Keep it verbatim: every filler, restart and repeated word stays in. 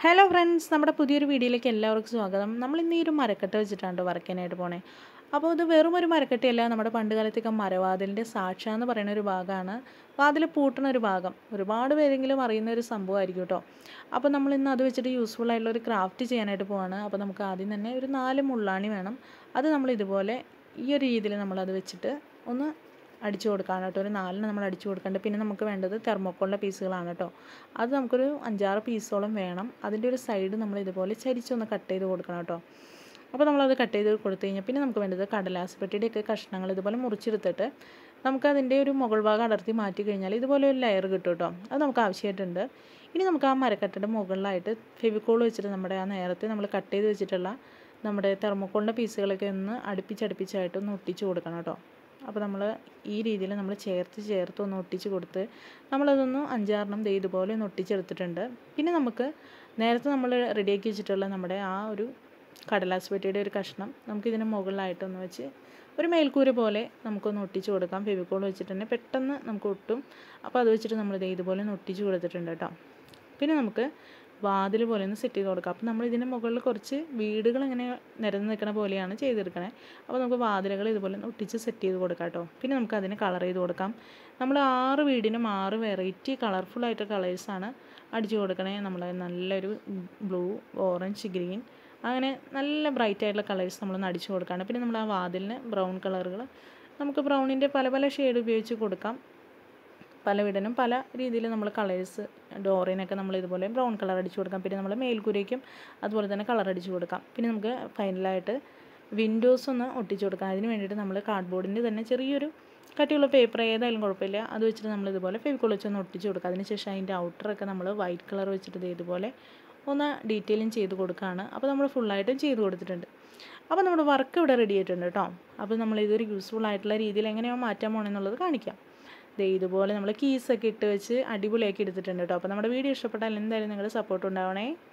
Hello friends, നമ്മുടെ പുതിയൊരു വീഡിയോയിലേക്ക് എല്ലാവർക്കും സ്വാഗതം. നമ്മൾ ഇന്ന് ഈ ഒരു മരക്കട്ട വെച്ചിട്ടാണ് വരയ്ക്കാനായിട്ട് പോണേ. അപ്പോൾ ഇത് വെറും ഒരു മരക്കട്ടയല്ല, നമ്മുടെ പണ്ട് കാലത്തൊക്കെ മരവാതിലിൻ്റെ സാക്ഷ എന്ന് പറയുന്ന ഒരു ഭാഗമാണ്. വാതിൽ പൂട്ടുന്ന ഒരു ഭാഗം ഒരുപാട് പേരെങ്കിലും അറിയുന്ന ഒരു സംഭവമായിരിക്കും കേട്ടോ. അപ്പോൾ നമ്മൾ ഇന്ന് അത് വെച്ചിട്ട് യൂസ്ഫുൾ ആയിട്ടുള്ള ഒരു ക്രാഫ്റ്റ് ചെയ്യാനായിട്ട് പോവാണ്. അപ്പോൾ നമുക്ക് ആദ്യം തന്നെ ഒരു നാല് മുള്ളാണി വേണം. അത് നമ്മൾ ഇതുപോലെ ഈ ഒരു രീതിയിൽ നമ്മളത് വെച്ചിട്ട് ഒന്ന് അടിച്ചു കൊടുക്കാണ് കേട്ടോ. ഒരു നാലിന് നമ്മൾ അടിച്ചു കൊടുക്കേണ്ടത്. പിന്നെ നമുക്ക് വേണ്ടത് തെർമോക്കോളിൻ്റെ പീസുകളാണ് കേട്ടോ. അത് നമുക്കൊരു അഞ്ചാറ് പീസോളം വേണം. അതിൻ്റെ ഒരു സൈഡ് നമ്മൾ ഇതുപോലെ ചരിച്ചൊന്ന് കട്ട് ചെയ്ത് കൊടുക്കണം കേട്ടോ. അപ്പോൾ നമ്മളത് കട്ട് ചെയ്ത് കൊടുത്തു കഴിഞ്ഞാൽ പിന്നെ നമുക്ക് വേണ്ടത് കടലാസ് പെട്ടിയുടെയൊക്കെ കഷ്ണങ്ങൾ ഇതുപോലെ മുറിച്ചെടുത്തിട്ട് നമുക്കതിൻ്റെ ഒരു മുകൾ ഭാഗം അടർത്തി മാറ്റി കഴിഞ്ഞാൽ ഇതുപോലെ ഒരു ലെയർ കിട്ടും കേട്ടോ. അത് നമുക്ക് ആവശ്യമായിട്ടുണ്ട്. ഇനി നമുക്ക് ആ മരക്കട്ടയുടെ മുകളിലായിട്ട് ഫെവിക്കോൾ വെച്ചിട്ട് നമ്മുടെ ആ നേരത്തെ നമ്മൾ കട്ട് ചെയ്ത് വെച്ചിട്ടുള്ള നമ്മുടെ തെർമോക്കോളിൻ്റെ പീസുകളൊക്കെ ഒന്ന് അടുപ്പിച്ചടുപ്പിച്ചായിട്ട് ഒന്ന് ഒട്ടിച്ച് കൊടുക്കണം കേട്ടോ. അപ്പോൾ നമ്മൾ ഈ രീതിയിൽ നമ്മൾ ചേർത്ത് ചേർത്ത് ഒന്ന് ഒട്ടിച്ച് കൊടുത്ത് നമ്മളതൊന്ന് അഞ്ചാറെണ്ണം ദേ ഇതുപോലെ ഒന്ന് ഒട്ടിച്ചെടുത്തിട്ടുണ്ട്. പിന്നെ നമുക്ക് നേരത്തെ നമ്മൾ റെഡിയാക്കി വെച്ചിട്ടുള്ള നമ്മുടെ ആ ഒരു കടലാസ് പെട്ടിയുടെ ഒരു കഷ്ണം നമുക്കിതിന് മുകളിലായിട്ടൊന്ന് വെച്ച് ഒരു മേൽക്കൂര പോലെ നമുക്കൊന്ന് ഒട്ടിച്ച് കൊടുക്കാം. ഫെവിക്കോൾ വെച്ചിട്ട് തന്നെ പെട്ടെന്ന് നമുക്ക് ഒട്ടും. അപ്പോൾ അത് വെച്ചിട്ട് നമ്മൾ ദേ ഇതുപോലെ ഒന്ന് ഒട്ടിച്ച് കൊടുത്തിട്ടുണ്ട് കേട്ടോ. പിന്നെ നമുക്ക് വാതിൽ പോലെ ഒന്ന് സെറ്റ് ചെയ്ത് കൊടുക്കാം. അപ്പോൾ നമ്മൾ ഇതിൻ്റെ മുകളിൽ കുറച്ച് വീടുകൾ ഇങ്ങനെ നിരന്ന് നിൽക്കുന്ന പോലെയാണ് ചെയ്തെടുക്കണേ. അപ്പോൾ നമുക്ക് വാതിലുകൾ ഇതുപോലെ ഒന്ന് ഒട്ടിച്ച് സെറ്റ് ചെയ്ത് കൊടുക്കാം കേട്ടോ. പിന്നെ നമുക്ക് അതിന് കളർ ചെയ്ത് കൊടുക്കാം. നമ്മൾ ആറ് വീടിനും ആറ് വെറൈറ്റി കളർഫുള്ളായിട്ട് കളേഴ്സാണ് അടിച്ചു കൊടുക്കണേ. നമ്മൾ നല്ലൊരു ബ്ലൂ, ഓറഞ്ച്, ഗ്രീൻ, അങ്ങനെ നല്ല ബ്രൈറ്റ് ആയിട്ടുള്ള കളേഴ്സ് നമ്മളൊന്ന് അടിച്ചു കൊടുക്കുകയാണ്. പിന്നെ നമ്മൾ ആ വാതിലിന് ബ്രൗൺ കളറുകൾ നമുക്ക് ബ്രൗണിൻ്റെ പല പല ഷെയ്ഡ് ഉപയോഗിച്ച് കൊടുക്കാം. പല വീടിനും പല രീതിയിൽ നമ്മൾ കളേഴ്സ്, ഡോറിനൊക്കെ നമ്മൾ ഇതുപോലെ ബ്രൗൺ കളർ അടിച്ചു കൊടുക്കാം. പിന്നെ നമ്മൾ മേൽക്കൂരയ്ക്കും അതുപോലെ തന്നെ കളർ അടിച്ചു കൊടുക്കാം. പിന്നെ നമുക്ക് ഫൈനലായിട്ട് വിൻഡോസ് ഒന്ന് ഒട്ടിച്ചു കൊടുക്കാം. അതിന് വേണ്ടിയിട്ട് നമ്മൾ കാർഡ്ബോർഡിൻ്റെ തന്നെ ചെറിയൊരു കട്ടിയുള്ള പേപ്പർ ഏതായാലും കുഴപ്പമില്ല, അത് വെച്ചിട്ട് നമ്മൾ ഇതുപോലെ ഫെവിക്കോൾ വെച്ചൊന്ന് ഒട്ടിച്ചു കൊടുക്കുക. അതിനുശേഷം അതിൻ്റെ ഔട്ടറൊക്കെ നമ്മൾ വൈറ്റ് കളർ വെച്ചിട്ട് ഇതുപോലെ ഒന്ന് ഡീറ്റെയിലിങ് ചെയ്ത് കൊടുക്കുകയാണ്. അപ്പോൾ നമ്മൾ ഫുള്ളായിട്ടും ചെയ്ത് കൊടുത്തിട്ടുണ്ട്. അപ്പോൾ നമ്മുടെ വർക്ക് ഇവിടെ റെഡി ആയിട്ടുണ്ട് കേട്ടോ. അപ്പോൾ നമ്മൾ ഇതൊരു യൂസ്ഫുൾ ആയിട്ടുള്ള രീതിയിൽ എങ്ങനെയോ മാറ്റാൻ പോകണമെന്നുള്ളത് കാണിക്കാം. ദേ ഇതുപോലെ നമ്മൾ കീസൊക്കെ ഇട്ട് വെച്ച് അടിപൊളിയാക്കി എടുത്തിട്ടുണ്ട് കേട്ടോ. അപ്പോൾ നമ്മുടെ വീഡിയോ ഇഷ്ടപ്പെട്ടാൽ എന്തായാലും നിങ്ങളുടെ സപ്പോർട്ട് ഉണ്ടാവണേ.